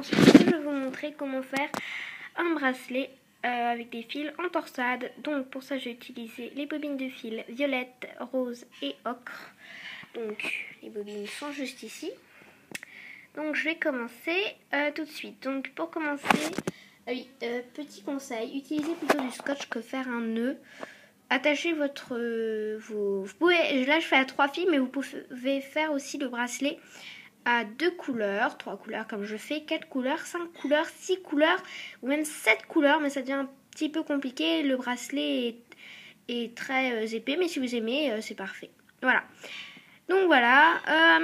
Ensuite, je vais vous montrer comment faire un bracelet avec des fils en torsade. Donc pour ça, j'ai utilisé les bobines de fil violette, rose et ocre. Donc les bobines sont juste ici. Donc je vais commencer tout de suite. Donc pour commencer, petit conseil, utilisez plutôt du scotch que faire un nœud. Attachez votre... vous pouvez, là je fais à 3 fils, mais vous pouvez faire aussi le bracelet à 2 couleurs, 3 couleurs comme je fais, 4 couleurs, 5 couleurs, 6 couleurs ou même 7 couleurs, mais ça devient un petit peu compliqué. Le bracelet est très épais, mais si vous aimez, c'est parfait. Voilà. Donc voilà.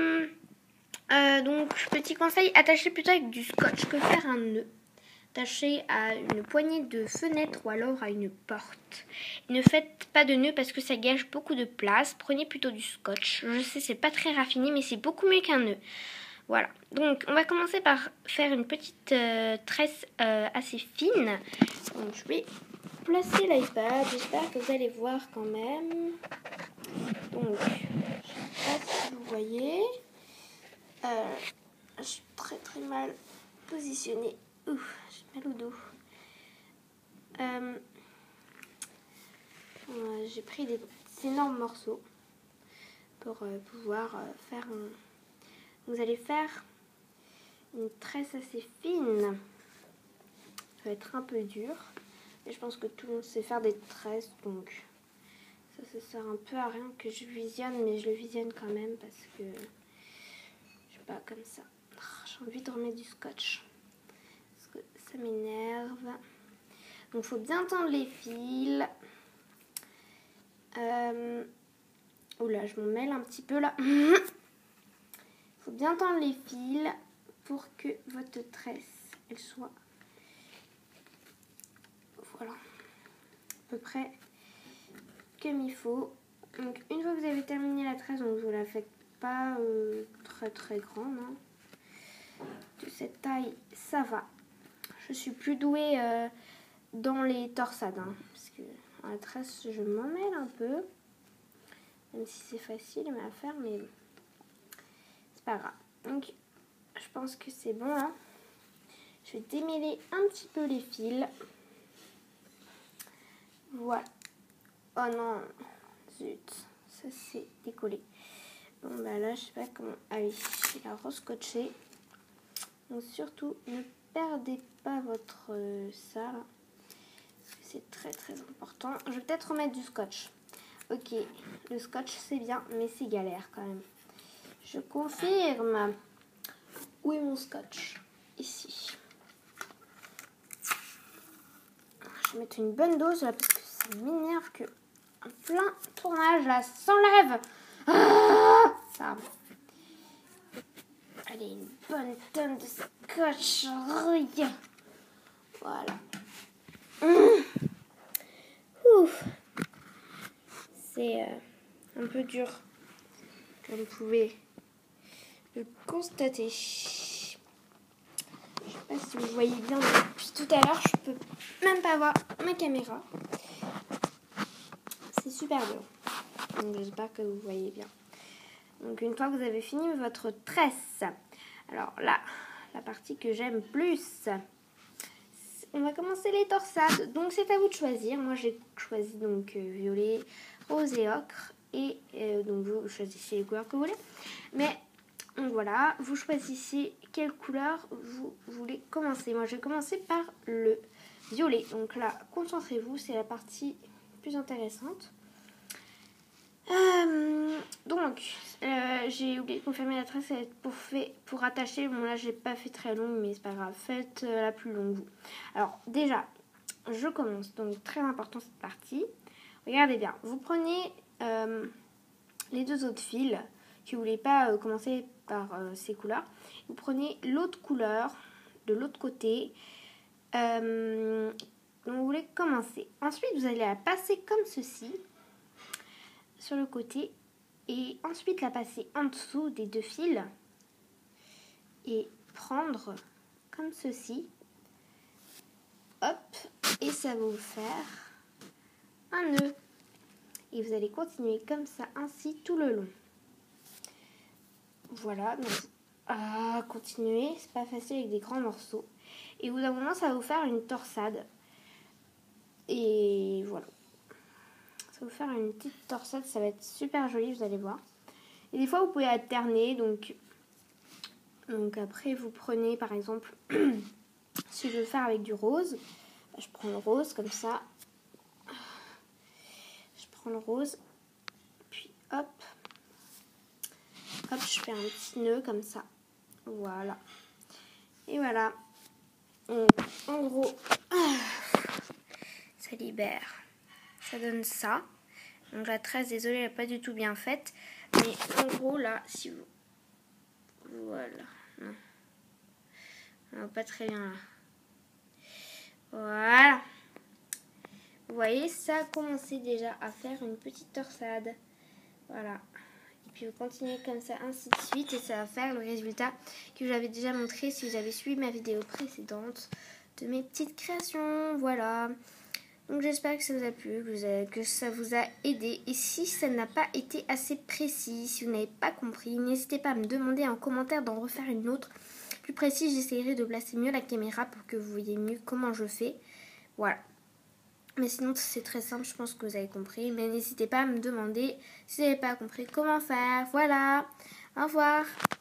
Donc petit conseil, attachez plutôt avec du scotch que faire un nœud. Attachez à une poignée de fenêtre ou alors à une porte. Ne faites pas de nœud parce que ça gâche beaucoup de place. Prenez plutôt du scotch. Je sais, c'est pas très raffiné, mais c'est beaucoup mieux qu'un nœud. Voilà. Donc, on va commencer par faire une petite tresse assez fine. Donc, je vais placer l'iPad. J'espère que vous allez voir quand même. Donc, je ne sais pas si vous voyez. Je suis très mal positionnée. J'ai mal au dos. J'ai pris des énormes morceaux pour pouvoir faire un... Vous allez faire une tresse assez fine. Ça va être un peu dur. Et je pense que tout le monde sait faire des tresses. Donc ça sert un peu à rien que je visionne. Mais je le visionne quand même parce que... Je sais pas, comme ça. J'ai envie de remettre du scotch. Parce que ça m'énerve. Donc il faut bien tendre les fils. Oula, je m'en mêle un petit peu là. Il faut bien tendre les fils pour que votre tresse, elle soit, voilà, à peu près comme il faut. Donc une fois que vous avez terminé la tresse, donc vous la faites pas très grande. De cette taille, ça va. Je suis plus douée dans les torsades, parce que dans la tresse, je m'en mêle un peu. Même si c'est facile à faire, mais c'est pas grave. Donc, je pense que c'est bon là. Je vais démêler un petit peu les fils. Voilà. Oh non, zut, ça s'est décollé. Bon bah là, je sais pas comment. Ah oui, je vais la rescotcher. Donc surtout, ne perdez pas votre ça là. Parce que c'est très important. Je vais peut-être remettre du scotch. Ok, le scotch c'est bien, mais c'est galère quand même. Je confirme. Où est mon scotch? Ici. Je vais mettre une bonne dose là parce que ça m'énerve que en plein tournage là s'enlève. Ça. Allez, une bonne tonne de scotch. Voilà. Ouf. C'est un peu dur, comme vous pouvez le constater. Je sais pas si vous voyez bien depuis tout à l'heure, je peux même pas voir ma caméra. C'est super dur. Donc j'espère que vous voyez bien. Donc une fois que vous avez fini votre tresse, alors là, la partie que j'aime plus, on va commencer les torsades. Donc c'est à vous de choisir. Moi j'ai choisi donc violet, rose et ocre. Et donc vous choisissez les couleurs que vous voulez. Mais donc voilà, vous choisissez quelle couleur vous voulez commencer. Moi je vais commencer par le violet. Donc là, concentrez-vous, c'est la partie plus intéressante. Donc j'ai oublié de confirmer la tresse pour attacher. Bon là j'ai pas fait très longue, mais c'est pas grave, faites la plus longue vous. Alors déjà je commence, donc très important cette partie. Regardez bien, vous prenez les deux autres fils que vous voulez pas commencer par ces couleurs. Vous prenez l'autre couleur de l'autre côté dont vous voulez commencer. Ensuite vous allez la passer comme ceci sur le côté et ensuite la passer en dessous des deux fils et prendre comme ceci, hop, et ça va vous faire un nœud et vous allez continuer comme ça ainsi tout le long. Voilà, donc continuer. C'est pas facile avec des grands morceaux. Et au bout d'un moment, ça va vous faire une torsade. Et voilà. Ça va vous faire une petite torsade. Ça va être super joli, vous allez voir. Et des fois, vous pouvez alterner. Donc après, vous prenez par exemple, si je veux faire avec du rose, je prends le rose comme ça. Je prends le rose. Puis hop. Hop, je fais un petit nœud comme ça. Voilà. Et voilà. Donc, en gros, ça libère. Ça donne ça. Donc la trace, désolée, elle n'est pas du tout bien faite. Mais en gros, là, si vous... Voilà. Non. Non, pas très bien là. Voilà. Vous voyez, ça a commencé déjà à faire une petite torsade. Voilà. Et puis vous continuez comme ça, ainsi de suite. Et ça va faire le résultat que j'avais déjà montré si vous avez suivi ma vidéo précédente de mes petites créations. Voilà. Donc j'espère que ça vous a plu, que ça vous a aidé. Et si ça n'a pas été assez précis, si vous n'avez pas compris, n'hésitez pas à me demander en commentaire d'en refaire une autre. Plus précis, j'essaierai de placer mieux la caméra pour que vous voyez mieux comment je fais. Voilà. Mais sinon, c'est très simple, je pense que vous avez compris. Mais n'hésitez pas à me demander si vous n'avez pas compris comment faire. Voilà. Au revoir.